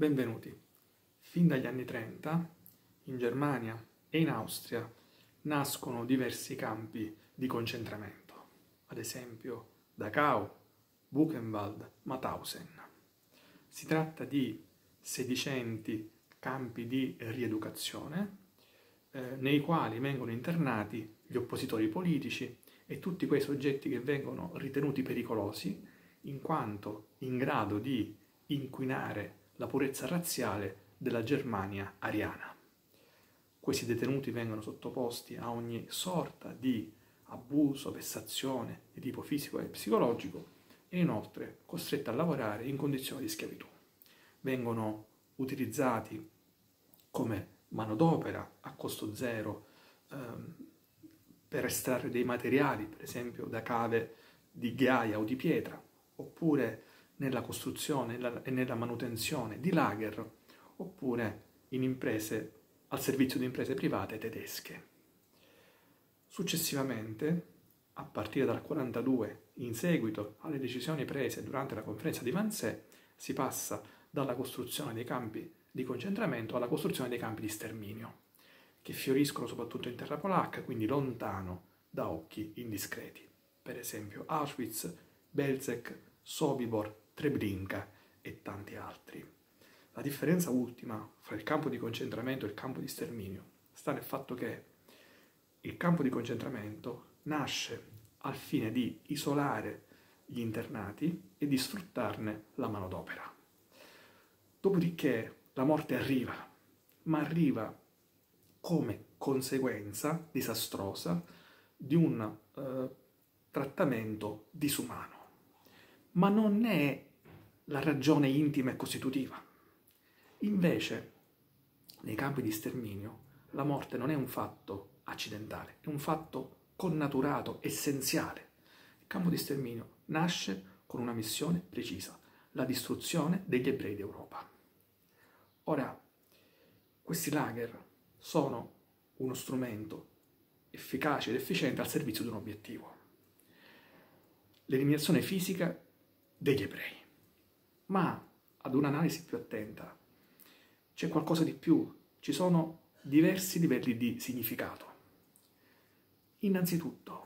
Benvenuti. Fin dagli anni 30, in Germania e in Austria, nascono diversi campi di concentramento, ad esempio Dachau, Buchenwald, Mauthausen. Si tratta di sedicenti campi di rieducazione nei quali vengono internati gli oppositori politici e tutti quei soggetti che vengono ritenuti pericolosi in quanto in grado di inquinare la purezza razziale della Germania ariana. Questi detenuti vengono sottoposti a ogni sorta di abuso, vessazione di tipo fisico e psicologico e inoltre costretti a lavorare in condizioni di schiavitù. Vengono utilizzati come manodopera a costo zero per estrarre dei materiali, per esempio da cave di ghiaia o di pietra, oppure nella costruzione e nella manutenzione di lager, oppure in imprese, al servizio di imprese private tedesche. Successivamente, a partire dal 1942, in seguito alle decisioni prese durante la conferenza di Wannsee, si passa dalla costruzione dei campi di concentramento alla costruzione dei campi di sterminio, che fioriscono soprattutto in terra polacca, quindi lontano da occhi indiscreti. Per esempio Auschwitz, Belzec, Sobibor, Treblinka e tanti altri. La differenza ultima fra il campo di concentramento e il campo di sterminio sta nel fatto che il campo di concentramento nasce al fine di isolare gli internati e di sfruttarne la manodopera. Dopodiché la morte arriva, ma arriva come conseguenza disastrosa di un trattamento disumano. Ma non è la ragione intima e costitutiva. Invece, nei campi di sterminio, la morte non è un fatto accidentale, è un fatto connaturato, essenziale. Il campo di sterminio nasce con una missione precisa, la distruzione degli ebrei d'Europa. Ora, questi lager sono uno strumento efficace ed efficiente al servizio di un obiettivo: l'eliminazione fisica degli ebrei. Ma ad un'analisi più attenta c'è qualcosa di più, ci sono diversi livelli di significato. Innanzitutto,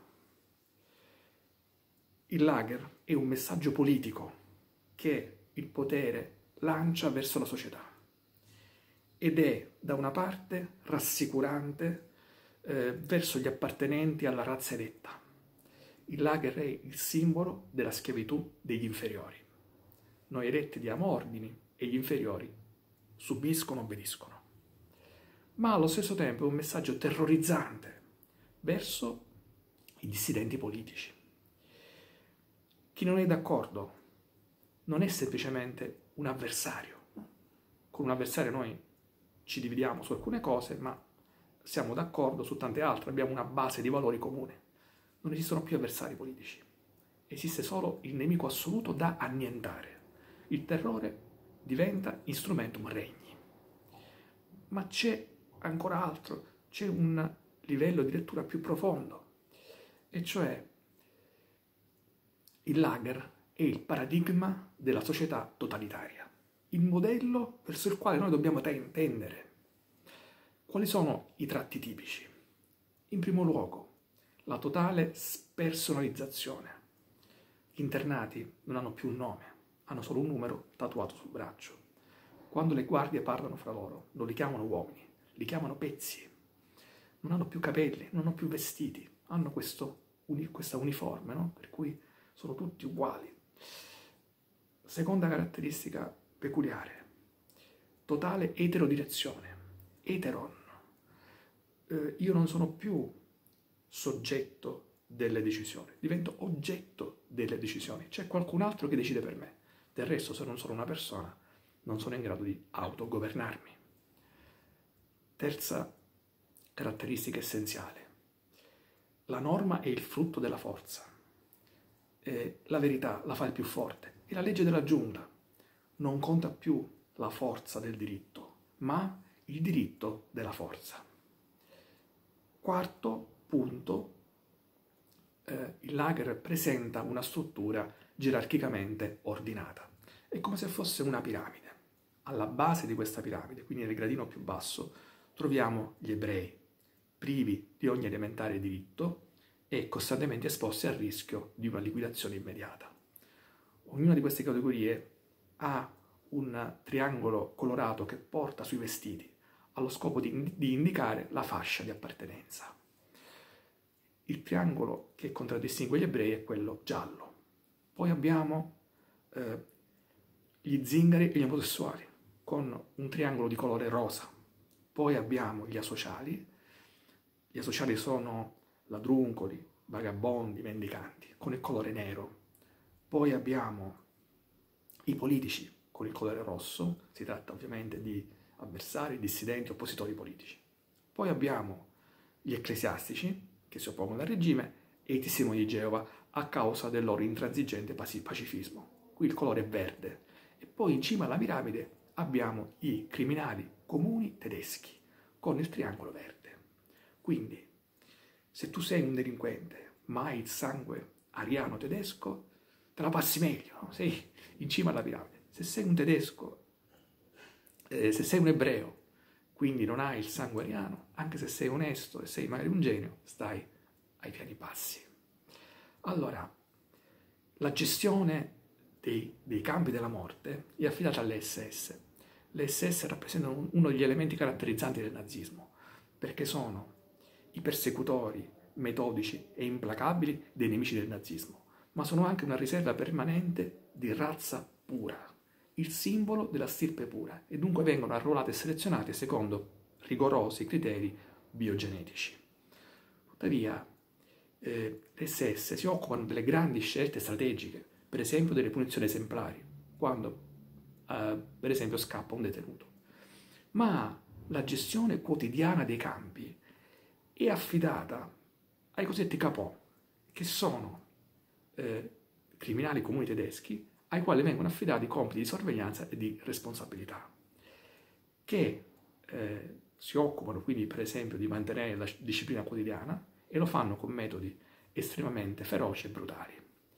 il lager è un messaggio politico che il potere lancia verso la società ed è da una parte rassicurante verso gli appartenenti alla razza eletta. Il lager è il simbolo della schiavitù degli inferiori. Noi eletti diamo ordini e gli inferiori subiscono, obbediscono. Ma allo stesso tempo è un messaggio terrorizzante verso i dissidenti politici. Chi non è d'accordo non è semplicemente un avversario. Con un avversario noi ci dividiamo su alcune cose, ma siamo d'accordo su tante altre, abbiamo una base di valori comune. Non esistono più avversari politici. Esiste solo il nemico assoluto da annientare. Il terrore diventa instrumentum regni. Ma c'è ancora altro, c'è un livello di lettura più profondo, e cioè il lager è il paradigma della società totalitaria, il modello verso il quale noi dobbiamo tendere. Quali sono i tratti tipici? In primo luogo, la totale spersonalizzazione. Gli internati non hanno più un nome, hanno solo un numero tatuato sul braccio. Quando le guardie parlano fra loro, non li chiamano uomini, li chiamano pezzi. Non hanno più capelli, non hanno più vestiti, hanno questa uniforme, no? Per cui sono tutti uguali. Seconda caratteristica peculiare, totale eterodirezione, eteron. Io non sono più soggetto delle decisioni, divento oggetto delle decisioni. C'è qualcun altro che decide per me. Del resto, se non sono una persona, non sono in grado di autogovernarmi. Terza caratteristica essenziale. La norma è il frutto della forza. La verità la fa il più forte. È la legge della giungla. Non conta più la forza del diritto, ma il diritto della forza. Quarto punto. Il lager presenta una struttura gerarchicamente ordinata. È come se fosse una piramide. alla base di questa piramide, quindi nel gradino più basso, troviamo gli ebrei, privi di ogni elementare diritto e costantemente esposti al rischio di una liquidazione immediata. Ognuna di queste categorie ha un triangolo colorato che porta sui vestiti, allo scopo di indicare la fascia di appartenenza. Il triangolo che contraddistingue gli ebrei è quello giallo. Poi abbiamo gli zingari e gli omosessuali, con un triangolo di colore rosa. Poi abbiamo gli asociali. Gli asociali sono ladruncoli, vagabondi, mendicanti, con il colore nero. Poi abbiamo i politici, con il colore rosso. Si tratta ovviamente di avversari, dissidenti, oppositori politici. Poi abbiamo gli ecclesiastici, che si oppongono al regime, e i testimoni di Geova a causa del loro intransigente pacifismo. Qui il colore è verde. E poi in cima alla piramide abbiamo i criminali comuni tedeschi, con il triangolo verde. Quindi, se tu sei un delinquente, ma hai il sangue ariano tedesco, te la passi meglio, no? Sei in cima alla piramide. Se sei un tedesco, se sei un ebreo, quindi non hai il sangue ariano, anche se sei onesto e sei magari un genio, stai ai piani bassi. Allora, la gestione dei campi della morte è affidata alle SS. Le SS rappresentano uno degli elementi caratterizzanti del nazismo, perché sono i persecutori metodici e implacabili dei nemici del nazismo, ma sono anche una riserva permanente di razza pura, il simbolo della stirpe pura, e dunque vengono arruolate e selezionate secondo rigorosi criteri biogenetici. Tuttavia, le SS si occupano delle grandi scelte strategiche, per esempio delle punizioni esemplari, quando per esempio scappa un detenuto. Ma la gestione quotidiana dei campi è affidata ai cosiddetti capò, che sono criminali comuni tedeschi, ai quali vengono affidati compiti di sorveglianza e di responsabilità, che si occupano quindi per esempio di mantenere la disciplina quotidiana, e lo fanno con metodi estremamente feroci e brutali.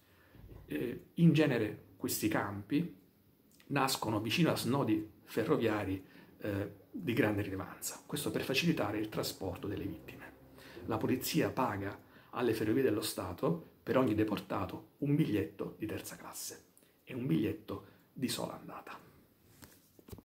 In genere questi campi nascono vicino a snodi ferroviari di grande rilevanza, questo per facilitare il trasporto delle vittime. La polizia paga alle ferrovie dello Stato per ogni deportato un biglietto di terza classe e un biglietto di sola andata.